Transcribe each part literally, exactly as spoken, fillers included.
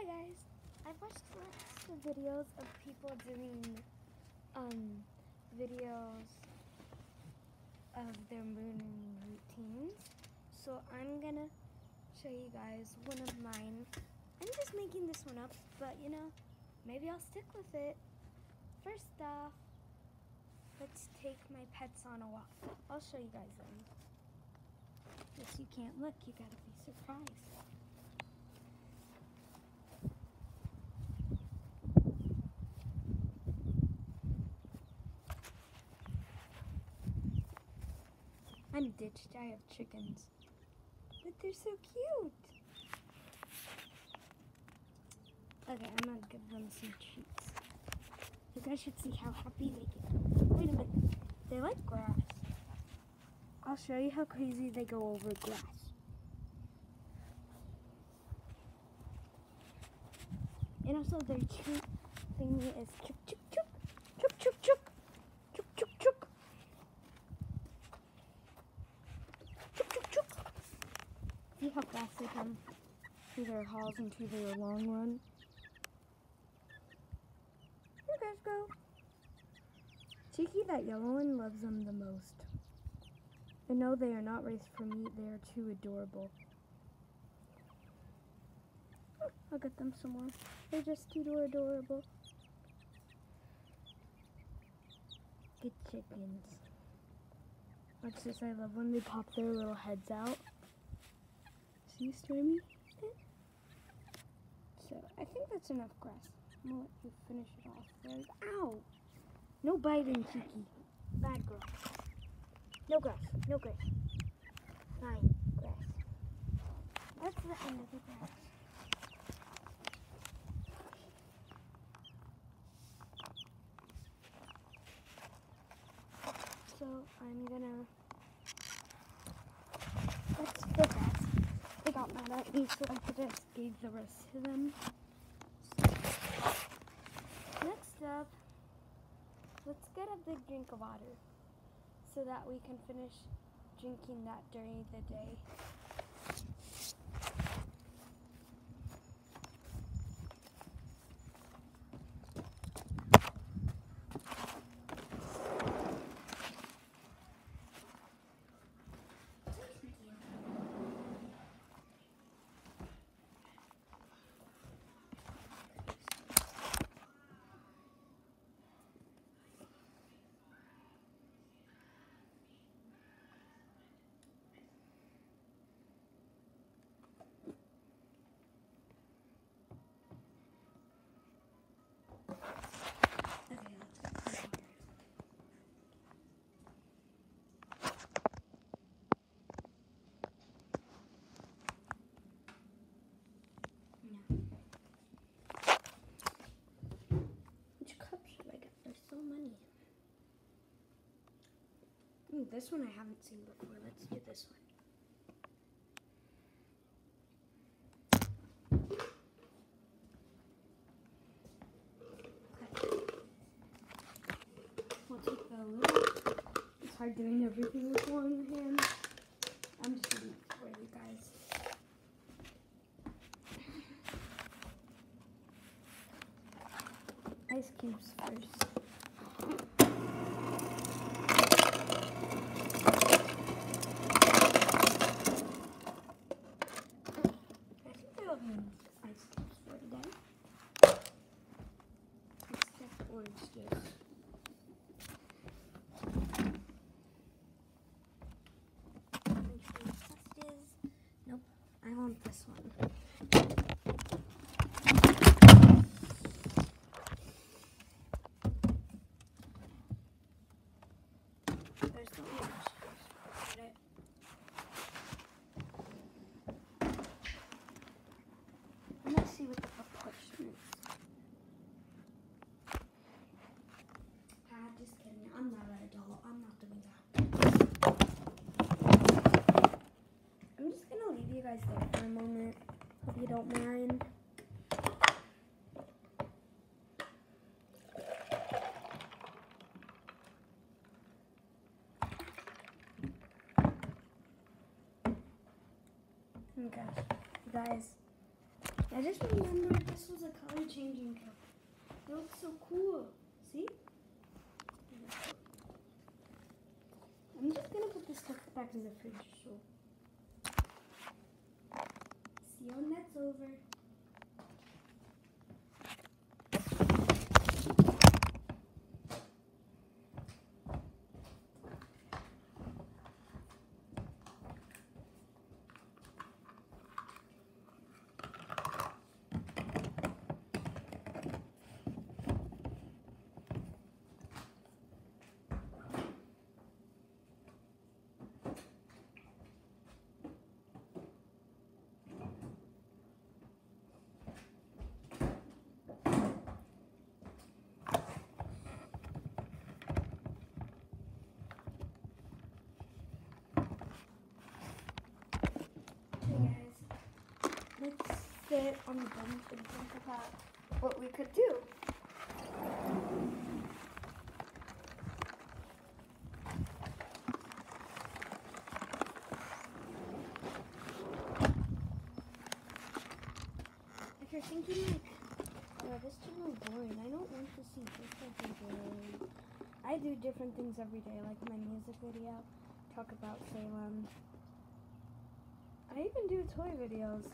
Hi guys, I've watched lots of videos of people doing um, videos of their mooning routines. So I'm gonna show you guys one of mine. I'm just making this one up, but you know, maybe I'll stick with it. First off, let's take my pets on a walk. I'll show you guys them. Yes, you can't look, you gotta be surprised. I'm ditched, I have chickens. But they're so cute. Okay, I'm gonna give them some treats. You guys should see how happy they get. Wait a minute, they like grass. I'll show you how crazy they go over grass. And also their treat thingy is chuk chuk chuk, chuk chuk chuk, chuk chuk chuk. See how fast they come through their halls and to their long run? Here guys go. Cheeky, that yellow one, loves them the most. And no, they are not raised for meat, they are too adorable. Oh, I'll get them some more. They're just too adorable. Good chickens. Watch this, I love when they pop their little heads out. See, Stormy? So, I think that's enough grass. I'm gonna let you finish it off. There's, ow! No biting, Kiki. Bad girl. No grass. No grass. Fine. Grass. That's the end of the grass. So, I'm gonna... Let's fit that. They got mad at me, so I just gave the rest to them. So, next up, let's get a big drink of water so that we can finish drinking that during the day. Ooh, this one I haven't seen before. Let's do this one. Okay. We'll take the little. It's hard doing everything with one hand. I'm just doing it for you guys. Ice cubes first. Orange juice. Nope, I want this one. There's the orange juice. Got it. Let's see what the proportion is. Just kidding. I'm not an adult. I'm not doing that. I'm just gonna leave you guys there for a moment. Hope you don't mind. Okay, guys. I just remembered this was a color changing cup. It looks so cool. See? I'm just gonna put this stuff back in the fridge. So see you when that's over. Let's sit on the bench and think about what we could do. If you're thinking like, oh, this channel is boring, I don't want to see just every day. I do different things every day, like my music video, talk about Salem. I even do toy videos.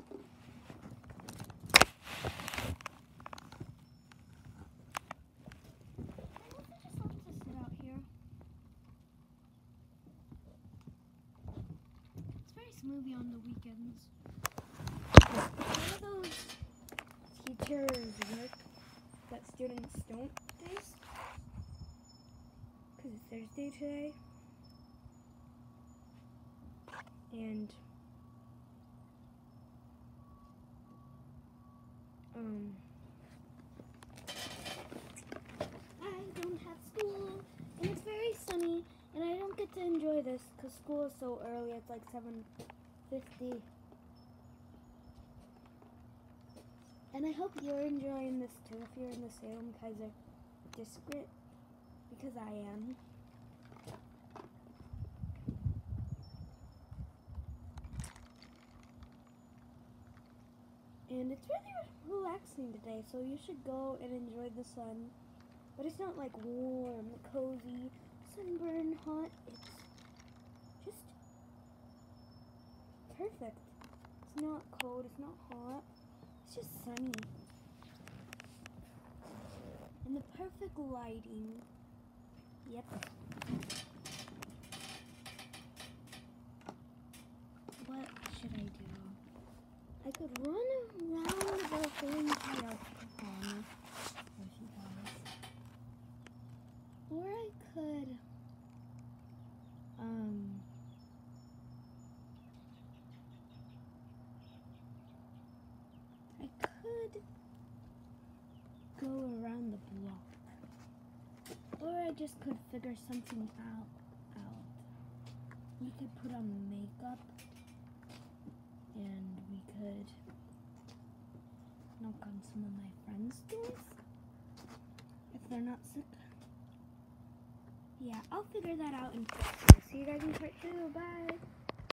Movie on the weekends. One of those teachers' work that students don't days, because it's Thursday today, and um, I don't have school, and it's very sunny, and I don't get to enjoy this because school is so early. It's like seven fifty. And I hope you're enjoying this too if you're in the Salem Keizer district, because I am. And it's really relaxing today, so you should go and enjoy the sun. But it's not like warm, cozy, sunburn, hot. It's just perfect. It's not cold, it's not hot, it's just sunny. And the perfect lighting. Yep. What should I do? I could run around the whole entire pond with you guys. Or I could um I could go around the block. Or I just could figure something out out. We could put on makeup and we could knock on some of my friends' doors if they're not sick. Yeah, I'll figure that out and see you guys in part two. Bye.